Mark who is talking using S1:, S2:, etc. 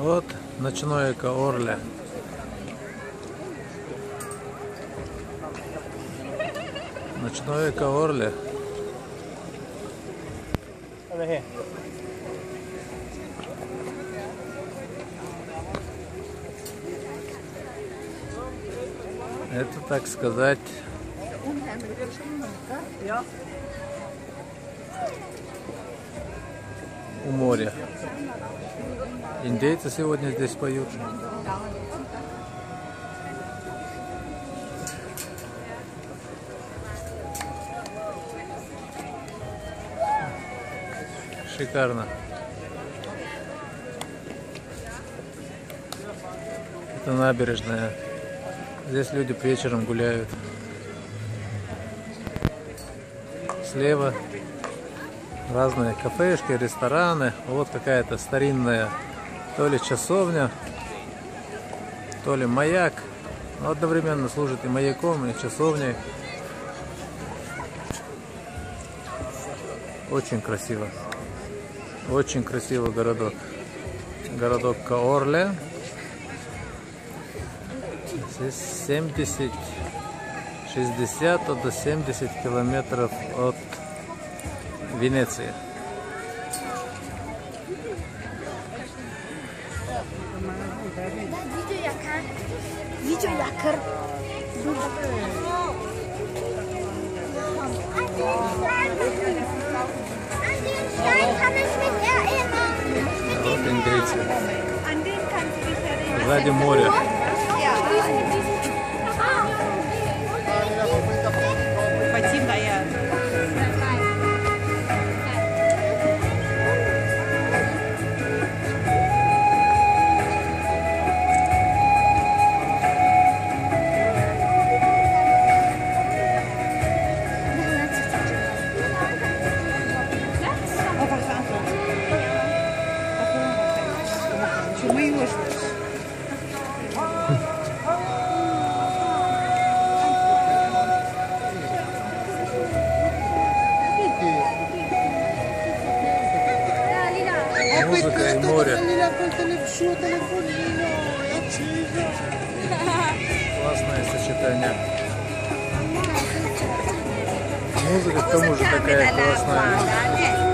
S1: Вот ночное Каорле. Ночное Каорле. Это, так сказать, у моря. Индейцы сегодня здесь поют. Шикарно. Это набережная. Здесь люди вечером гуляют. Слева разные кафешки, рестораны. Вот какая-то старинная то ли часовня, то ли маяк. Но одновременно служит и маяком, и часовней. Очень красиво. Очень красивый городок. Городок Каорле. Здесь 60 до 70 километров от Венеции. Вот индейцы. Сзади море. Музыка и море. Классное сочетание. Музыка к тому же такая классная.